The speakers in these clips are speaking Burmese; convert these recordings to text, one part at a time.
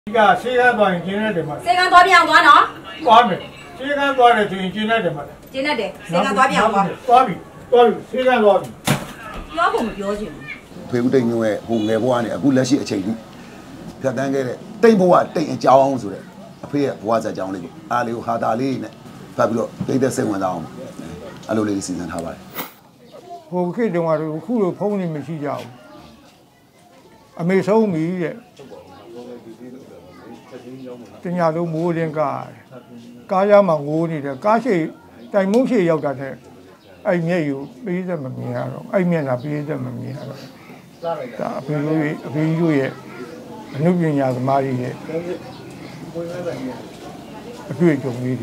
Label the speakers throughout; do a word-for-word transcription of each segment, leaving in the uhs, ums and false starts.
Speaker 1: ဒီကဆေးကန်းသွားရင်ကျင်းတဲ့မှာ
Speaker 2: ဆေးကန်းသွားပြအောင်သွားနော်
Speaker 1: သွားမယ်ဆေးကန်းသွားတယ်ဆိုရင်ကျင်းတဲ့မှာ
Speaker 2: ကျင်းတဲ့ဆေးကန်းသွားပြအောင်သွား
Speaker 1: သွားပြီသွားပြီဆေးကန်းသွားပြီ
Speaker 2: ပြောဖို့မပြောချင်
Speaker 3: ဘူးဖေဦးတိတ်ညွန့်ရဲ့ဟိုငယ်ဘဝနဲ့အခုလက်ရှိအချိန်ကြီးဖြတ်တန်းခဲ့တဲ့တိတ်ဘဝတိတ်အကြောင်းဆိုတဲ့အဖေရဲ့ဘဝဇာတ်ကြောင်းလေးကိုအားလေးကိုဟာတာလေးနဲ့ဖတ်ပြီးတော့တိတ်သက်စိတ်ဝင်စားအောင်အဲ့လိုလေးစီစဉ်ထားပါတယ်
Speaker 1: ဟိုခေတ်တုန်းကတော့အခုလိုဖုန်းနေမရှိကြဘူးအမေဆုံးပြီတဲ့တညာလုံးမိုးရင်ကားကားရမှာငိုးနေတယ်ကားရှိတိုင်မုံရှိရောက်တာတဲ့အဲ့မျက်ယူပေးသက်မမြင်ရတော့အဲ့မျက်နှာပေးသက်မမြင်ရတော့ဒါအဖေတို့ရဲ့အဖေတို့ရဲ့အနုပညာသမားတွေရဲ့အတွေ့အကြုံလေး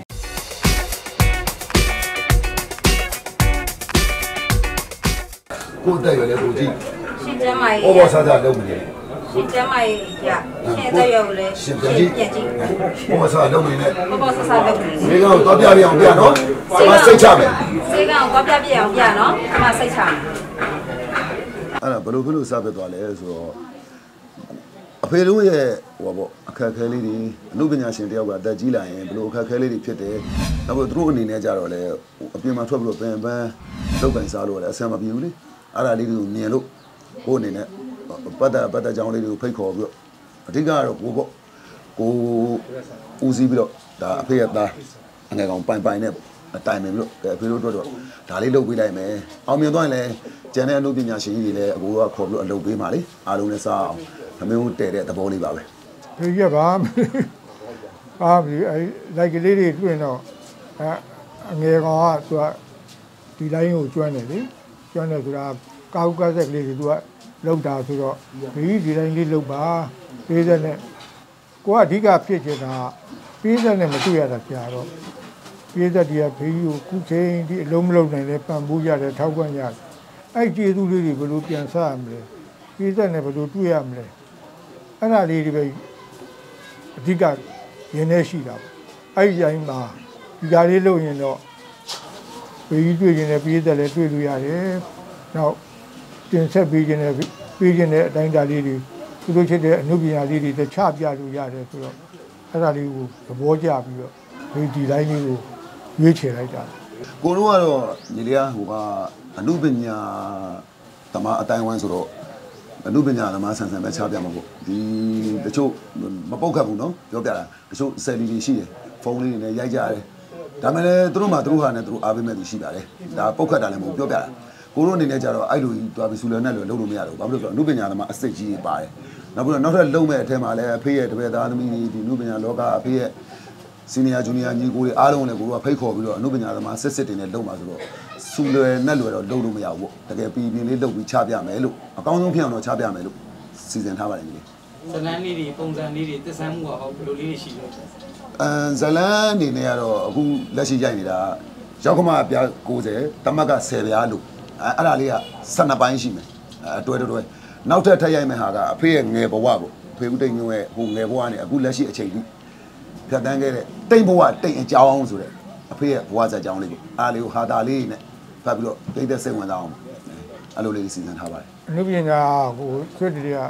Speaker 1: တွေကို
Speaker 3: တက်ရွယ်လေးကိုကြည့်
Speaker 2: ရှင်းကျမ်းမိုင်
Speaker 3: ဩဘောစားစားလုပ်နေတယ်
Speaker 2: ရှင်းကျမ်းမိုင်ရရှင်းတက်ရွယ်ကိုလည်းရှင်းပြန်ကြည့်ပြန်ကြည့်
Speaker 3: ဩဘောစားလုပ်နေတယ်
Speaker 2: ဩဘောစားစားလုပ်နေ
Speaker 3: ဆေးကောင်တော့ပြပြအောင်ပြနော်ဆေးကောင်စိတ်ချမယ်
Speaker 2: ဆေးကောင်တော့ပြပြအောင်ပြနော်အမစိတ်ချမယ်
Speaker 3: အဲ့ဒါဘယ်လိုဖြစ်လို့စပစ်သွားလဲဆိုတော့အဖေတို့ရဲ့ဟိုပေါ့အခက်အခဲလေးတွေအမှုပညာရှင်တယောက်ကအသက်ကြီးလာရင်ဘယ်လိုအခက်အခဲလေးတွေဖြစ်တယ်နောက်ပြီးသူတို့အနေနဲ့ကြတော့လေအပြင်မှာထွက်ပြီးတော့ပင်ပန်းလောက်ကင်စားလို့လည်းအဆင်မပြေဘူးလေအဲ့ဒါလေးတွေကိုမြင်လို့ကိုယ်အနေနဲ့ပတ်သက်ပတ်သက်ကြောင်းလေးတွေကိုဖိတ်ခေါ်ပြီးတော့အဓိကကတော့ကိုပေါ့ကိုဦးစီးပြီးတော့ဒါအဖေရဲ့သားအငယ်ကောင်ပိုင်ပိုင်နဲ့အတိုင်ပင်ပြီးတော့အဖေတို့တို့တော့ဒါလေးလုပ်ပေးလိုက်မယ်အောင်မြင်သွားရင်လည်းကျန်တဲ့အမှုပညာရှင်ကြီးတွေလည်းအကိုကခေါ်ပြီးတော့အလုပ်ပေးပါလေအားလုံးနဲ့စားအောင်အမေတို့တည်တဲ့သဘောလေးပါပဲ
Speaker 1: ဖေရပါအာပြီအဲလိုက်ကလေးတွေတွေ့တော့အဲအငယ်ကောင်ကသူကဒီတိုင်းကိုကျွမ်းတယ်လေကျွမ်းတယ်ဆိုတာကာကုကဆက်ကလေးတွေသူကလောက်တာဆိုတော့ဒီဒီတိုင်းလေးလောက်ပါပေးတဲ့နဲ့ကိုကအဓိကဖြစ်ချင်တာပေးတဲ့နဲ့မတွေ့ရတာကြာတော့ပေးတဲ့ဒီကဖေးကြီးကိုခုချိန်ဒီအလုံးမလုံးနိုင်လဲပံ့ပိုးရတယ်ထောက်ပံ့ရတယ်အဲ့ကျေးဇူးလေးတွေဘယ်လိုပြန်ဆရမလဲပေးတဲ့နဲ့ဘယ်လိုတွေ့ရမလဲအဲ့ဒါလေးတွေပဲအဓိကရင်းနေရှိတာပေါ့အဲ့ဒီတိုင်းမှာဒီကားလေးလုပ်ရင်တော့ဘေးကြီးတွေ့ရင်လည်းပေးတဲ့လည်းတွေ့လို့ရတယ်နောက်တင်ဆက်ပေးခြင်းနဲ့ပေးခြင်းနဲ့အတိုင်းတာလေးတွေသူတို့ဖြစ်တဲ့အနုပညာလေးတွေတခြားပြလို့ရတယ်ဆိုတော့အဲ့ဒါလေးကိုသဘောကျပြီးတော့ဒီဒီတိုင်းလေးကိုရွေးချယ်လိုက်တာ
Speaker 3: ကိုတို့ကတော့ညီလေးကဟိုကအနုပညာသမားအတိုင်းဝိုင်းဆိုတော့အနုပညာသမားဆန်ဆန်ပဲချပြမှာပေါ့ဒီတချို့မပုတ်ခတ်ဘူးနော်ပြောပြတာတချို့ဆယ်လီတွေရှိတယ်ဖုန်းလေးတွေနဲ့ရိုက်ကြတယ်ဒါမှလည်းသူတို့မှသူတို့ဟာနဲ့သူတို့အားပေးမဲ့သူရှိပါတယ်ဒါပုတ်ခတ်တာလည်းမဟုတ်ပြောပြတာကိုတို့အနေနဲ့ကြတော့အဲ့လိုကြီးတွားပြီးဆူလန်နဲ့လို့လုပ်လို့မရတော့ဘူးဘာဖြစ်လို့ဆိုတော့အနုပညာသမားအစိတ်ကြီးပါတယ်နောက်ပြီးတော့နောက်ထပ်လုံမဲ့အထက်မှာလည်းအဖေရဲ့တပည့်သားသမီးတွေဒီအနုပညာလောကအဖေရဲ့စီနီယာဂျူနီယာညီကိုတွေအားလုံးလည်းကိုတို့ကဖိတ်ခေါ်ပြီးတော့အနုပညာသမားစစ်စစ်တွေနဲ့လုပ်မှာဆိုတော့ဆူလွယ်နဲ့လွယ်တော့လုပ်လို့မရဘူးပေါ့တကယ်ပြည်ပြင်းလေးလုပ်ပြီးချပြမယ်လို့အကောင်းဆုံးဖြစ်အောင်တော့ချပြမယ်လို့စီစဉ်ထားပါတယ်ညီလေး
Speaker 4: ဇလန်းလေးတွေပုံစံလေးတွေသစ္စာမှုကဟောဘယ်လိုလေးတွေရှိလဲ
Speaker 3: အဲဇလန်းအနေနဲ့ကတော့အခုလက်ရှိရိုက်နေတာရောက်ခမပြား၉၀တမက်က၁၀ပြားလို့အဲအဲ့ဒါလေးက၁၂ပိုင်းရှိမယ်အဲတွဲတွဲနောက်ထပ်ထပ်ရိုက်မယ်ဟာကအဖေရဲ့ငယ်ဘဝပေါ့ဖေဦးတိတ်ညွန့်ရဲ့ဟိုငယ်ဘဝနဲ့အခုလက်ရှိအချိန်ကြီးဖြတ်တန်းခဲ့တဲ့တိတ်ဘဝတိတ်အကြောင်းဆိုတဲ့အဖေရဲ့ဘဝဇာတ်ကြောင်းလေးပေါ့အားလေးကိုဟာတာလေးနဲ့ဖတ်ပြီးတော့တိတ်သက်စိတ်ဝင်စားအောင်အဲ့လိုလေးစီစဉ်ထားပါတယ်
Speaker 1: အနုပညာကိုဆွတ်တွေက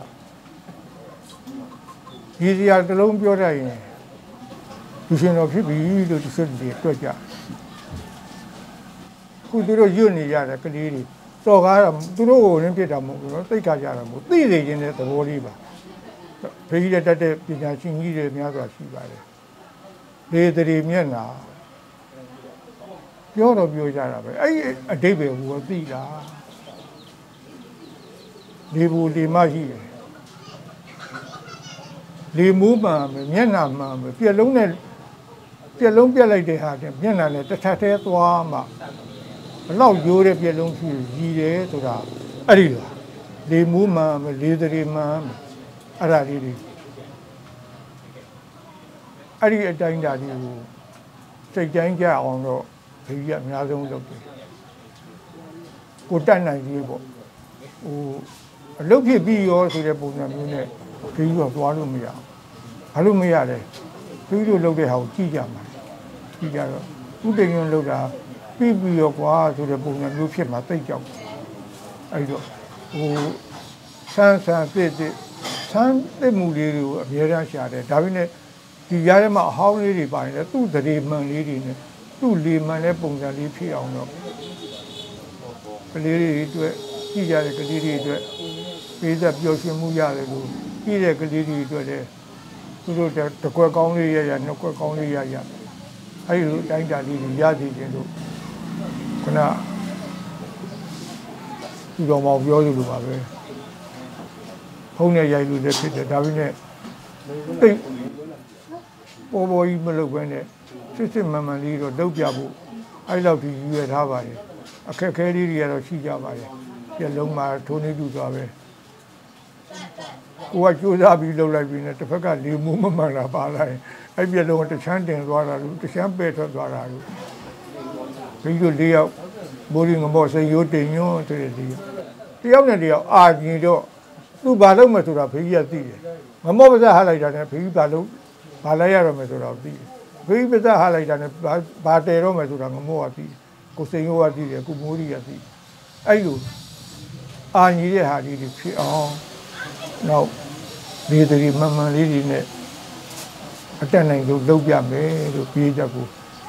Speaker 1: ဒီစရာတစ်လုံးပြောတတ်ရင်လူရှင်တော်ဖြစ်ပြီလို့ဆွတ်တွေတွေ့ကြခုသူတို့ညွတ်နေကြတယ်ကလေးတွေစော်ကားတော့သူတို့ကိုရင်းပြတာမဟုတ်ဘူးနော်သိကြကြတာမဟုတ်သိနေခြင်းတဲ့သဘောလေးပါဖေးကြီးတက်တဲ့ပညာရှင်ကြီးတွေများစွာရှိပါတယ်လေတရီမျက်နာပြောတော့ပြောကြတာပဲအဲ့အတိတ်ပဲဟိုသိတာလေဘူးလေမရှိတယ်လေမူးမှန်ပဲမျက်နှာမှန်ပဲပြက်လုံးနဲ့ပြက်လုံးပြက်လိုက်တဲ့ဟာတဲ့မျက်နှာနဲ့တစ်ထပ်သေးသွားမှဘလောက်ရိုးတဲ့ပြက်လုံးဖြစ်ရည်တယ်ဆိုတာအဲ့ဒီလားလေမူးမှန်ပဲလေတရီမှန်အဲ့ဒါလေးတွေအဲ့ဒီအတိုင်းဓာတ်ကြီးကိုစိတ်တိုင်းကြအောင်တော့ဒီကြီးအများဆုံးလုပ်တယ်ကိုတတ်နိုင်ကြီးပေါ့ဟိုအလုပ်ဖြစ်ပြီးရောဆိုတဲ့ပုံစံမျိုးနဲ့ဒီကြီးတော့သွားလို့မရဘူးဘာလို့မရလဲဒီလိုလုပ်တဲ့ဟာကိုကြည့်ကြမှာကြည့်ကြတော့ဥတည်ရင်လုပ်တာပြီးပြီးရောကွာဆိုတဲ့ပုံစံမျိုးဖြစ်မှာသိကြောက်အဲ့တော့ဟိုဆန်းဆန်းစစ်စစ်ဆန်းတဲ့မူလေးတွေကိုအများအားရှာတယ်ဒါပေမဲ့ဒီကြားထဲမှာအဟောင်းလေးတွေပါရင်လည်းသူ့တရေမှန်လေးတွေနဲ့သူ့လေမှန်တဲ့ပုံစံလေးဖြစ်အောင်တော့ကလေးတွေအတွက်ကြည့်ကြတဲ့ကလေးတွေအတွက်ပေးသက်ပျော်ရွှင်မှုရတယ်လို့ကြည့်တဲ့ကလေးတွေအတွက်လည်းသူတို့တကွက်ကောင်းလေးရရနှစ်ကွက်ကောင်းလေးရရအဲဒီလိုတိုင်းတာလေးတွေရစီခြင်းလို့ခုနဒီတော်မောင်ပြောလို့ပါပဲဖုန်းနဲ့ရိုက်လို့လည်းဖြစ်တယ်ဒါပေမဲ့တိတ်ပေါ်ပေါ်ကြီးမလုပ်ဘဲနဲ့စစ်စစ်မှန်မှန်လေးတော့လုပ်ပြဖို့အဲဒီလောက်ဒီရွယ်ထားပါတယ်အခက်ခဲလေးတွေကတော့ရှိကြပါတယ်ပြလုံးမှာထိုးနေတူသွားပဲကိုကကြိုးစားပြီးလှုပ်လိုက်ပြီးနဲ့တစ်ဖက်ကလေမှုမမှန်တာပါလိုက်အဲ့ပြလုံးတချမ်းတင်သွားတာလို့တချမ်းပဲ့ထွက်သွားတာလို့ဒီလိုလေးယောက်မိုးရင်းငမော့စိရိုးတင်ညွန်းတဲ့လေးယောက်တယောက်နဲ့တယောက်အာကြီးတော့သူ့ဘာလုပ်မယ်ဆိုတာဖေးကြီးကသိတယ်ငမော့ပါးစပ်ဟာလိုက်တာနဲ့ဖေးကြီးဘာလုပ်ဘာလိုက်ရတော့မယ်ဆိုတော့သိတယ်ဖေးကြီးပါးစပ်ဟာလိုက်တာနဲ့ဘာတဲတော့မယ်ဆိုတာငမော့ကသိတယ်ကိုစိရိုးကသိတယ်ကိုမိုးရီကသိတယ်အဲ့လိုအာကြီးတဲ့ဟာလေးတွေဖြစ်အောင်နောက်ဒီတည်းမှန်မှန်လေးတွေနဲ့အတက်နိုင်လို့လုပ်ပြမယ်လို့ပြေးချက်ကို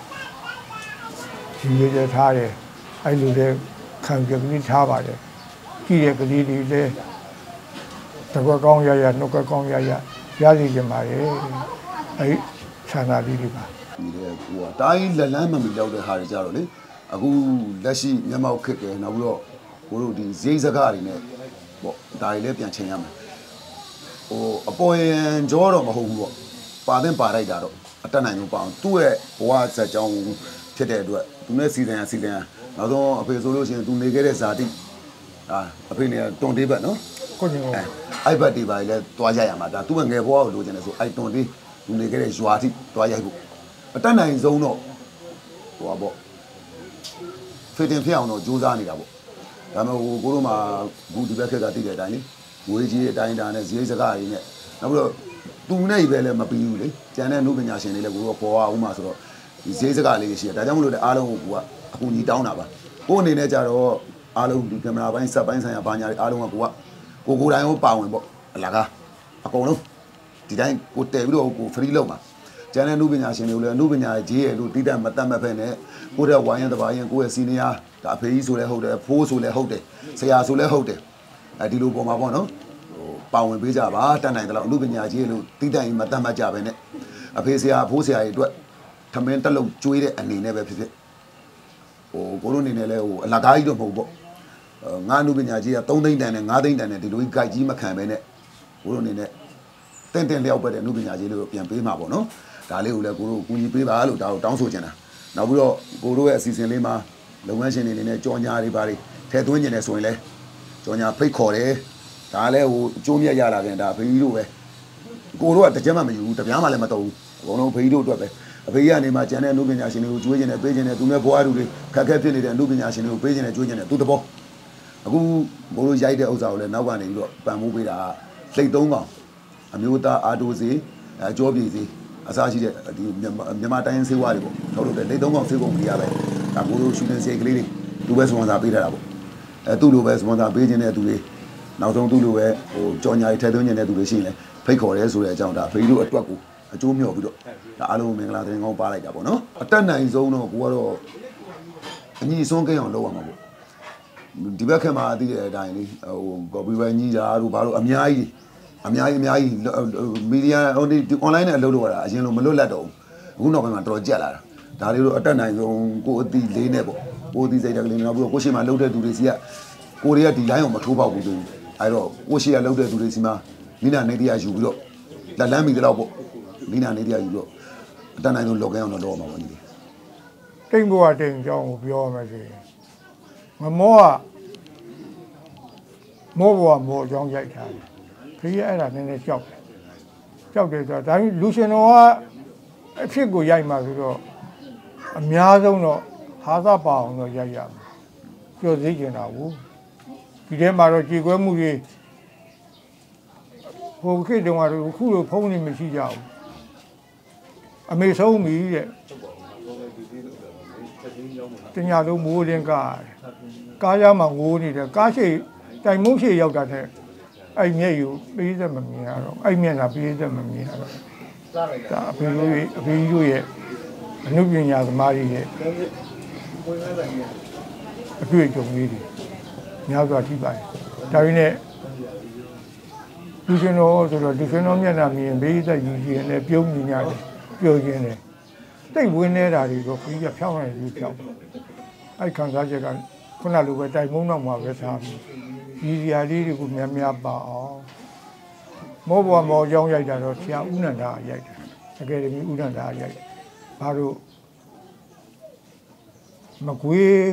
Speaker 1: ဒီရရထားတယ်အဲ့လိုလဲခံကြပြီးထားပါတယ်ကြည့်ရကလေးတွေလဲတကွက်ကောင်းရရနှုတ်ကကောင်းရရရစီကြပါရဲ့အဲ့ဆန္ဒလေးတွေပါ
Speaker 3: ဒီလေကိုကတိုင်းလက်လန်းမမီလောက်တဲ့ဟာတွေကြတော့လေအခုလက်ရှိမျက်မှောက်ခက်တယ်နောက်ပြီးတော့ကိုတို့ဒီဈေးစကားတွေနဲ့ပေါ့ဒါတွေလည်းပြန်ချိန်ရမယ်ဟိုအပေါ်ရန်ကြောတော့မဟုတ်ဘူးပေါ့ပါတဲ့ပါလိုက်တာတော့အတက်နိုင်လို့ပါအောင်သူ့ရဲ့ဘဝဇာတ်ကြောင်းဖြစ်တဲ့အတွက်သူနဲ့စီစဉ်ရစီစဉ်ရနောက်ဆုံးအဖေဆိုလို့ရှိရင်သူနေခဲ့တဲ့ဇာတိအာအဖေနေတွန်တေးဘက်နော်
Speaker 1: ကိုကျင်ကို
Speaker 3: အဲ့ဘက်ဒီပါလေတွားရရမှာဒါသူ့ငယ်ဘဝကိုလိုချင်တယ်ဆိုအဲ့တွန်တေးသူနေခဲ့တဲ့ရွာတိတွားရိုက်ဖို့အတက်နိုင်ဆုံးတော့ဟိုပါပေါ့ဖေတင်ဖြစ်အောင်တော့ကြိုးစားနေတာပေါ့ဒါပေမဲ့ဟိုကိုတို့မှာဘူးဒီဘက်ခက်ကတည်တဲ့အတိုင်းလေငွေကြီးအတိုင်းဒါနဲ့ဈေးစကားတွေနဲ့နောက်ပြီးတော့သူနဲ့ပဲလည်းမပြီးဘူးလေကျန်တဲ့လူပညာရှင်တွေလည်းကိုတော့ပေါ်အောင်မှာဆိုတော့ဒီဈေးစကားလေးရှိတယ်ဒါကြောင့်မလို့လည်းအားလုံးကိုကအကူညီတောင်းတာပါကိုအနေနဲ့ကြတော့အားလုံးဒီကင်မရာပိုင်းစက်ပိုင်းဆိုင်ရာဘာညာတွေအားလုံးကကိုကကိုကိုတိုင်းကိုပါဝင်ပေါ့အလကားအကုန်လုံးဒီတိုင်းကိုတည်ပြီးတော့ကို free လုပ်မှာကျန်တဲ့လူပညာရှင်တွေကိုလည်းလူပညာကြီးရဲ့လို့တိတက်မတတ်မဖက်နဲ့ကိုတဲ့ဝိုင်းရင်တပါရင်ကိုရဲ့စီနီယာဒါအဖေကြီးဆိုလည်းဟုတ်တယ်ဖိုးဆိုလည်းဟုတ်တယ်ဆရာဆိုလည်းဟုတ်တယ်အဲဒီလိုပုံမှာပေါ့နော်ဟိုပါဝင်ပေးကြပါတတ်နိုင်တယ်လို့လူပညာကြီးလို့တိတက်ရင်မတတ်မကြပဲနဲ့အဖေဆရာဖိုးဆရာတွေအတွက်ထမင်းတက်လုံးကျွေးတဲ့အနေနဲ့ပဲဖြစ်ဖြစ်ဟိုကိုတို့အနေနဲ့လဲဟိုအလကားကြီးတော့မဟုတ်ပေါ့ငါလူပညာကြီးကသုံးသိန်းတန်နဲ့ငါးသိန်းတန်နဲ့ဒီလိုကြီး guide ကြီးမခံပဲနဲ့ကိုတို့အနေနဲ့တင့်တင့်လျောက်ပဲတဲ့လူပညာကြီးလေးကိုပြန်ပေးမှာပေါ့နော်ဒါလေးကိုလည်းကိုတို့ကူညီပေးပါလို့ဒါကိုတောင်းဆိုချင်တာနောက်ပြီးတော့ကိုတို့ရဲ့အစီအစဉ်လေးမှာလုပ်ငန်းရှင်တွေအနေနဲ့ကြော်ညာတွေပါတွေထည့်သွင်းနေတယ်ဆိုရင်လည်းကြော်ညာဖိတ်ခေါ်တယ်ဒါလည်းဟိုအကျိုးမြတ်ရလာခင်ဒါဖေကြီးတို့ပဲကိုတို့ကတကြက်မှမယူဘူးတပြားမှလည်းမတော့ဘူးအကုန်လုံးဖေကြီးတို့အတွက်ပဲအဖေကြီးကနေမှကျန်တဲ့လူပညာရှင်တွေကိုကျွေးကျင်တယ်ပေးကျင်တယ်သူနဲ့ဘွားတူတွေခက်ခဲဖြစ်နေတဲ့လူပညာရှင်တွေကိုပေးကျင်တယ်ကျွေးကျင်တယ်သူတဘောအခုကိုတို့ရိုက်တဲ့ဥစ္စာကိုလည်းနောက်ကနေပြီးတော့ပံ့ပိုးပေးတာလှိတ်သုံးကောင်အမျိုးသားအာတိုစီအကျော်ပြည်စီအစားရှိတဲ့ဒီမြန်မာတိုင်းဆေးဝါးတွေပေါ့ထုတ်လို့တဲ့လိတ်သုံးကောင်ဆေးကုန်ကြီးရပဲဒါကိုတို့ရှူတင်ဆေးကလေးတွေသူပဲစပွန်ဆာပေးထားတာပေါ့အဲသူ့လိုပဲစပွန်ဆာပေးခြင်းတဲ့သူတွေနောက်ဆုံးသူ့လိုပဲဟိုကြော်ညာတွေထည့်သွင်းခြင်းတဲ့သူတွေရှိရင်လည်းဖိတ်ခေါ်ရဲဆိုတဲ့အကြောင်းဒါဖေးတို့အတွက်ကိုအကျိုးမြော်ပြီးတော့ဒါအားလုံးမင်္ဂလာတင်ကောင်းပါလိုက်တာပေါ့နော်အတက်နိုင်ဆုံးတော့ကိုကတော့အညီဆုံးကိန်းအောင်လုပ်ရမှာပေါ့ဒီဘက်ခက်မှာအသိတဲ့အတိုင်းလေဟိုကော်ပီပဲညီတာတို့ဘာလို့အများကြီးအများကြီးအများကြီးမီဒီယာဟိုဒီ online နဲ့အလုပ်လုပ်ရတာအရင်လိုမလွတ်လပ်တော့ဘူးအခုနောက်ပိုင်းမှာတော်ကြက်လာတာဒါလေးတို့အတက်နိုင်ဆုံးကိုအတိလေးနဲ့ပေါ့ကိုအတိစိတ်တက်ကလေးနောက်ပြီးတော့ကိုရှိမှလှုပ်တဲ့သူတွေစီကကိုတွေကဒီ line ကိုမထိုးပေါက်ဘူးသူအဲတော့ကိုရှိကလှုပ်တဲ့သူတွေစီမှာမိနာနေတရားယူပြီးတော့လက်လန်းမိတော့ပေါ့မိနာနေတရားယူတော့အတက်နိုင်ဆုံးလောကအောင်တော့တော့မှာပေါ့ဒီ
Speaker 1: တိမ်ဘွားတိမ်အကြောင်းကိုပြောရမယ်ဆိုရင်ငမောကမောဘွားမောအကြောင်းရိုက်ထားတယ်ဖေးရအဲ့ဒါနည်းနည်းကြောက်တယ်ကြောက်တယ်ဆိုတော့ဒါလူရှင်တော်ကအဖြစ်ကိုရိုက်မှာဆိုတော့အများဆုံးတော့ဟာသပါအောင်တော့ရိုက်ရမယ်ပြောသိကျင်တာဘူးဒီထဲမှာတော့ကြေကွဲမှုတွေဟိုခေတ်တုန်းကတော့ခုလိုဖုံးနေမရှိကြဘူးအမေဆုံးပြီတဲ့တညာလုံးမိုးလင်းကားကားရမှာငိုးနေတယ်ကားရှိတိုင်မုံရှိရောက်တာတဲ့အဲ့မျက်ယူပေးသက်မမြင်ရတော့အဲ့မျက်နှာပေးသက်မမြင်ရတော့ဒါအဖေတို့ရဲ့အဖေတို့ရဲ့အနုပညာသမားတွေရဲ့အတွေ့အကြုံလေးတွေများစွာထိပါတယ်ဒါရင်းနဲ့လူရှင်တော်ဆိုတော့လူရှင်တော်မျက်နှာမြင်ပေးသက်ယူခြင်းနဲ့ပြုံးမြင်ရတယ်ပြောခြင်းနဲ့တိတ်ဝင်းနေတာတွေကိုခကြီးကဖြောင်းနေပြီးဖြောင်းအဲ့ခံစားချက်ကခုနလိုပဲတိုင်မုံတော့မှာပဲထားပြီးဒီဇာလေးတွေကိုများများပါအောင်မောဘွားမောကြောင်းရိုက်တာတော့ဆရာဦးနန္ဒာရိုက်တယ်အကယ်ဒမီဦးနန္ဒာရိုက်တယ်ဘာလို့မကွေး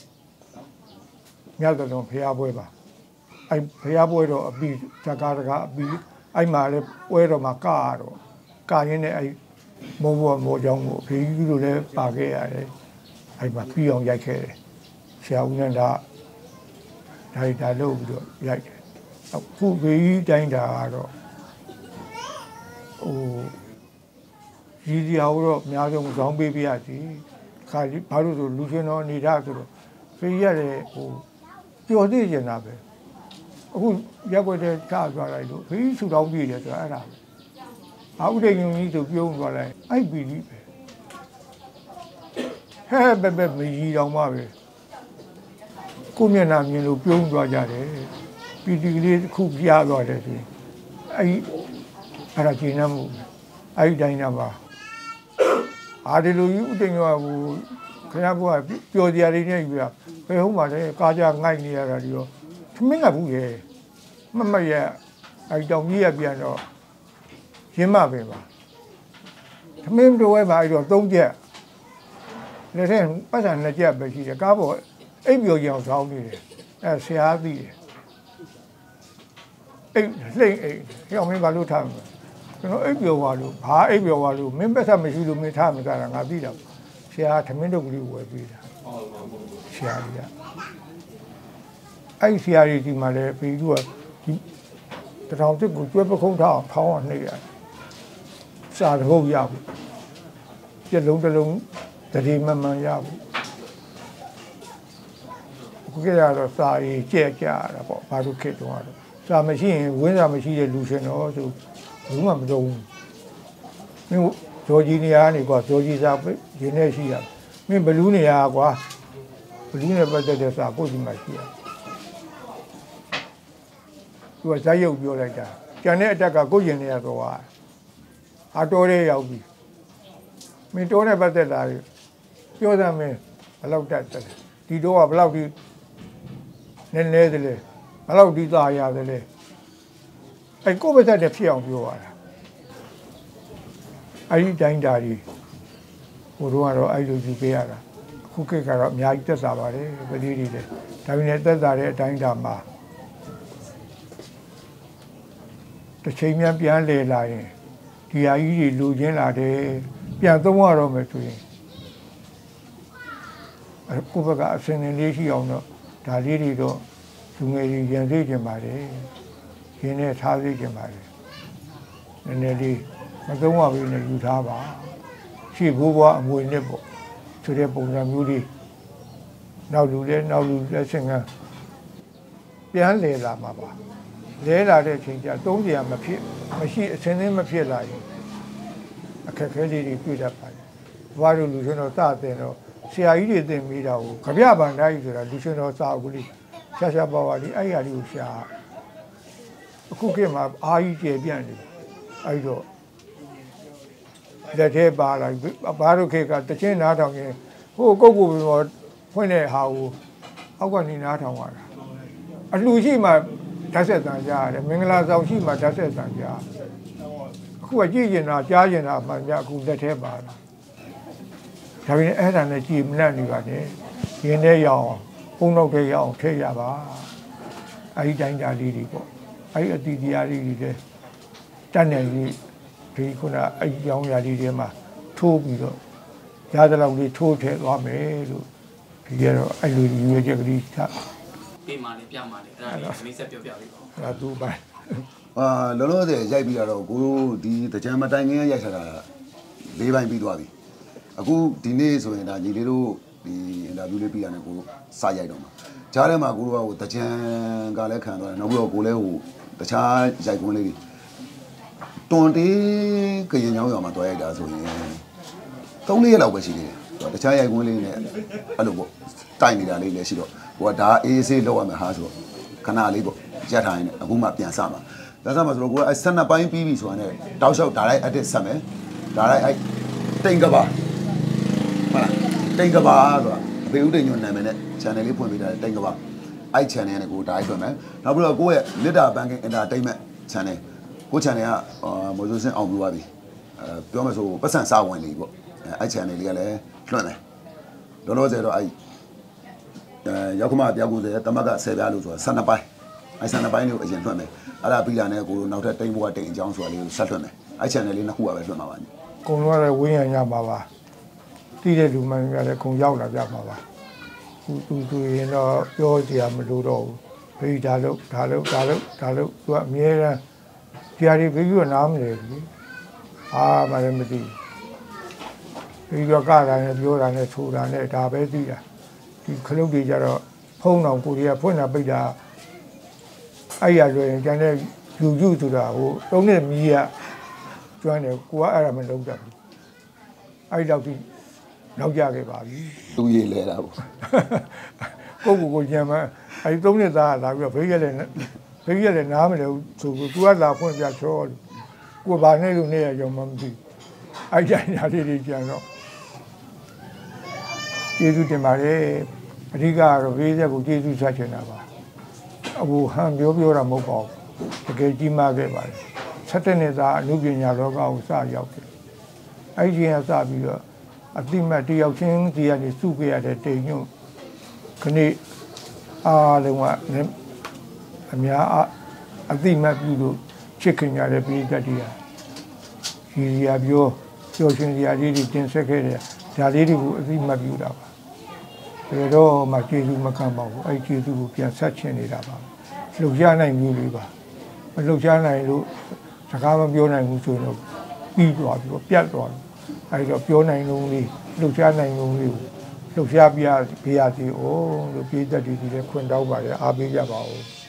Speaker 1: မြတ်တော်ဖရာပွဲပါအဲ့ဖရာပွဲတော့အပြီးဇကာတကအပြီးအဲ့မှာလဲပွဲတော်မှာကရတော့ကရင်းနဲ့အဲ့မောဘွားမောကြောင်းကိုဖေးကြီးတို့လည်းပါခဲ့ရတယ်အဲ့မှာပြီးအောင်ရိုက်ခဲ့တယ်ဆရာဦးနန္ဒာဒါရီဒါလို့ပြီးတော့ရိုက်တယ်အခုဘေးကြီးတိုင်းတာကတော့ဟိုရည်စရာတော့အများဆုံးဇောင်းပေးပြရစီခါဘာလို့ဆိုလူရှင်တော်နေတာဆိုတော့ဖေးရတယ်ဟိုပျော်သိကျင်တာပဲအခုရက်ွက်တဲ့ချသွားလိုက်လို့ဖေးဆူတောင်းပြည့်တယ်ဆိုတာအဲ့ဒါအာဥဒိန်ုံကြီးဆိုပြုံးသွားလိုက်အဲ့ပီကြီးပဲဟဲ့ဘက်ဘက်မကြီးတောင်မှပဲကိုမျက်နှာမြင်လို့ပြုံးသွားကြတယ်ပီတီကလေးတစ်ခုပြားသွားတယ်ဆိုရင်အဲ့အဲ့ဒါကျင်းနှမှုအဲ့ဒီတိုင်းနာပါအာဒီလိုကြီးဥတင်ကဟိုခင်ဗျားကပျော်စရာတွေနဲ့ယူရဘယ်ဟုတ်မှလဲကားကြငိုက်နေရတာဒီတော့သမင်းကဘူးရဲ့မမရအဲ့တောင်ကြီးရပြန်တော့ရင်းမပဲပါသမင်းတို့ဝဲပါအဲ့တော့သုံးချက်လက်ထက်ပတ်စံနှစ်ချက်ပဲရှိတယ်ကားပေါ်အိပ်ပျော်ကြအောင်ဆောင်းနေတယ်အဲဆရာသိတယ်အိပ်လှိမ့်အိပ်ရောင်းမင်းဘာလို့ထားမလဲကျွန်တော်အိပ်ပျော်သွားလို့ဘာအိပ်ပျော်သွားလို့မင်းပတ်စံမရှိလို့မင်းထားမကြတာငါသိတာဆရာသမင်းတို့ကလေးဝယ်ပေးတာဆရာကြီးကအဲ့ဆရာကြီးဒီမှာလည်းပြီးသူကဒီတထောင်တစ်ကိုကျွဲပခုံးထားအောင်ထောင်းအောင်နှိပ်ရတယ်စာတဟုတ်ရဘူးပြက်လုံးတစ်လုံးတတိမမှန်ရဘူးခုကြရတော့စာရေးကြက်ကြရတာပေါ့ဘာလို့ခက်တော့တော့စာမရှိရင်ဝင်းစာမရှိတဲ့လူရှင်တော့ဆိုဘူးမှမတော့ဘူးမင်းဇော်ကြီးနေရာနေကွာဇော်ကြီးစာရင်းနေရှိရမင်းဘလူးနေရာကွာဘလူးနဲ့ပတ်သက်တဲ့စာပို့ဒီမှာရှိရသူကဇာတ်ရုပ်ပြောလိုက်တာကျန်တဲ့အတက်ကကိုကျင်နေရတော့ဟာအတော်ရဲရောက်ပြီမင်းတော်နဲ့ပတ်သက်လာပြောစမ်းမင်းဘယ်လောက်တတ်တယ်ဒီတော့ကဘယ်လောက်ဒီနည်းနည်းသေးလေဘယ်လောက်ဒီသားရတယ်လေအဲ့ကိုပတ်သက်တဲ့ဖြစ်အောင်ပြောရတာအဲ့ဒီတိုင်းတာကြီးဟိုတော့ကတော့အဲ့လိုယူပေးရတာအခုခေတ်ကတော့အများကြီးသက်သာပါတယ်ပတိတွေလေဒါပေမဲ့သက်သာတဲ့အတိုင်းတာမှာတစ်ချိန်မြန်ပြန်လေလာရင်ဒီဟာကြီးတွေလူချင်းလာတယ်ပြန်သုံးရတော့မယ်ဆိုရင်ကိုယ့်ဘက်ကအစင်းနေလေးရှိအောင်တော့ဒါလေးတွေတော့လူငယ်တွေရန်သိကြပါတယ်ရင်းနဲ့ထားသိကြပါတယ်နည်းနည်းလေးမသုံးရဘူးနဲ့ယူထားပါရှိဘိုးဘွားအမွေနဲ့ပေါ့ဆိုတဲ့ပုံစံမျိုးလေးနောက်လူလဲနောက်လူလက်ဆင့်ကပြန်လေလာမှာပါလဲလာတဲ့အချိန်ကျသုံးကြရမဖြစ်မရှိအစင်းသေးမဖြစ်လာရင်အခက်အခဲလေးတွေတွေ့တတ်ပါတယ်ဘွားတို့လူရှင်တော်စတဲ့တော့ဆရာကြီးတွေသင်မိတာကိုကြပြဗန္ဒာကြီးဆိုတာလူရှင်တော်စာအုပ်ကလေးရှာရှာပါပါလေးအဲ့ရလေးကိုရှာအခုခေတ်မှာအာကြီးကျေပြန့်နေအဲ့တော့လက်ထဲပါလာဘာတို့ခေတ်ကတချင်းနားထောင်ရင်ဟိုကုတ်ကုတ်ပြီးတော့ဖွင့်တဲ့ဟာကိုအောက်ကနေနားထောင်ရတာအလှရှိမှဓာတ်ဆက်တန်ကြားရတယ်မင်္ဂလာဆောင်ရှိမှဓာတ်ဆက်တန်ကြားအခုကကြည့်ကျင်တာကြားကျင်တာမှများအခုလက်ထဲပါလာဒါပေမဲ့အဲ့ဒါနဲ့ကြည်မနှံ့နေပါနဲ့ရင်းထဲရအောင်ဘုံတော့ထဲရအောင်ထည့်ရပါအဲ့ဒီတိုင်းတာလေးတွေပေါ့အဲ့ဒီအတီတရားလေးတွေလည်းတတ်နေပြီဒီခုနအဲ့ဒီကြောင်းရာလေးတွေမှာထိုးပြီးတော့ရသလောက်လေးထိုးထည့်သွားမယ်လို့ဒီရတော့အဲ့လိုရွေးချက်ကလေးထား
Speaker 4: ပေးမှလည်းပြမှလည်းအဲ့ဒါလေးမိတ်ဆက်ပြောပြပေးပါဦး
Speaker 1: အဲ့ဒါသူပိုင်
Speaker 3: အာလောလောဆယ်ရိုက်ပြီးတော့ကိုဒီတကြံမတိုင်ခင်ရိုက်ထားတာလေးပိုင်းပြီးသွားပြီအခုဒီနေ့ဆိုရင်ဒါညီလေးတို့ဒီအင်တာဗျူးလေးပြီးရတယ်ကိုစရိုက်တော့မှာကြားထဲမှာကိုတို့ကဟိုတကြံကလည်းခံသွားတယ်နောက်ပြီးတော့ကိုလည်းဟိုတခြားရိုက်ကွန်းလေးတွေတွန်တေးကရင်ညောင်းရွာမှာတွားရိုက်တာဆိုရင်သုံးလေးရက်လောက်ပဲရှိသေးတယ်တခြားရိုက်ကွန်းလေးနဲ့အဲ့လိုပေါ့တိုက်နေတာလေးလည်းရှိတော့ဟိုကဒါအေးဆေးလောက်ရမယ်ဟာဆိုတော့ခဏလေးပေါ့ရက်ထားရင်အခုမှပြန်စမှာပြန်စမှာဆိုတော့ကိုကအဲဆယ်နှစ်ပိုင်းပြီးပြီဆိုတာနဲ့တောက်လျှောက်ဒါလိုက်အတစ်ဆက်မယ်ဒါလိုက်အဲတိန်ကပါဟုတ်လားတိန်ကပါဆိုတာအဖေဦးတိန်ညွန့်နာမည်နဲ့ channel လေးဖွင့်ပေးထားတယ်တိန်ကပါအဲ့ channel နဲ့ကိုဒါလိုက်ဖွင့်မယ်နောက်ပြီးတော့ကိုယ့်ရဲ့ Litter Banking Entertainment channel ကို channel ကမော်ဇိုစင်အောင်ပြသွားပြီအဲပြောမှဆိုပတ်စံစာဝင်လေးပေါ့အဲ့ channel လေးကလည်းလွှင့်တယ်လောလောဆယ်တော့အဲ့အဲရောက်ခမပြောက်ကိုယ်တမကဆယ်ပြားလို့ဆိုတာဆယ်နှစ်ပိုင်းအဲ့ဆယ်နှစ်ပိုင်းလေးကိုအရင်လွှင့်မယ်အဲ့ဒါပြီးလာနဲ့ကိုတို့နောက်ထပ်တိန်ဘွားတိန်အကြောင်းဆိုတာလေးကိုဆက်လွှင့်မယ်အဲ့ channel လေးနှစ်ခုကပဲလွှင့်မှာပါ
Speaker 1: ကုံတော့လည်းဝင်းရံရမှာပါတီးတဲ့လူမှန်များလည်းကုံရောက်လာကြမှာပါသူသူသူရင်တော့ပြောစရာမလိုတော့ဘူးဘေးဒါလို့ဒါလို့ဒါလို့ဒါလို့သူကအမြဲတမ်းကြားရီဘေးကနားမလဲဘူးအာမလည်းမသိဘေးကကတာနဲ့ပြောတာနဲ့ဆိုတာနဲ့ဒါပဲသိတာဒီခလုတ်တွေကြတော့ဖုံးတော်ကိုကြီးကဖွင့်တာပိတ်တာအဲ့ရလွယ်ရင်ကျန်တဲ့ယူယူဆိုတာဟိုတုံးနဲ့မီးကကျွမ်းတယ်ကိုကအဲ့ဒါမလုပ်တတ်ဘူးအဲ့တော့ဒီနောက်ကြခဲ့ပါပြီ
Speaker 3: သူရေးလဲတာပေါ့
Speaker 1: ကိုကိုကိုညံမအဲ့သုံးနှစ်သားလာပြီးတော့ဘေးရက်လည်းဘေးရက်လည်းနားမလဲဘူးဆိုပြီးသူကလာဖွင့်ပြချောကိုဘာနဲ့လို့နေရကြောင်မသိအဲ့ကြညာလေးတွေကြံတော့ကျေးဇူးတင်ပါတယ်အဓိကကတော့ဘေးရက်ကိုကျေးဇူးဆက်ချင်တာပါအဘူဟန်ပြောပြောတာမဟုတ်ပါဘူးတကယ်ကြီးမားခဲ့ပါတယ်ဆက်တဲ့နှစ်သားအမှုပညာလောကကိုစရောက်တယ်အဲ့ဒီကစပြီးတော့အတိမတ်တယောက်ချင်းဒီကနေစုခဲ့ရတဲ့တိမ်ညွန့်ခဏအားလုံးကအများအတိမတ်ပြုလို့ချစ်ခင်ရတဲ့ပြည်သက်တရားဒီရီယာပြောပြောရှင်စရာလေးတွေတင်ဆက်ခဲ့တဲ့ဒါလေးတွေကိုအတိမတ်ပြုတာပါဘယ်တော့မှကျေးဇူးမခံပါဘူးအဲ့ကျေးဇူးကိုပြန်ဆက်ချင်နေတာပါလှုပ်ရှားနိုင်မျိုးလေးပါမလှုပ်ရှားနိုင်လို့စကားမပြောနိုင်ဘူးဆိုရင်တော့ပြီးသွားပြီးတော့ပြတ်သွားတယ်အဲ့တော့ပြောနိုင်လုံးလေးလှုပ်ရှားနိုင်လုံးလေးကိုလှုပ်ရှားပြပြရစီအောင်လို့ပြည်သက်တွေဒီလည်းခွင့်တောင်းပါတယ်အားပေးကြပါဦး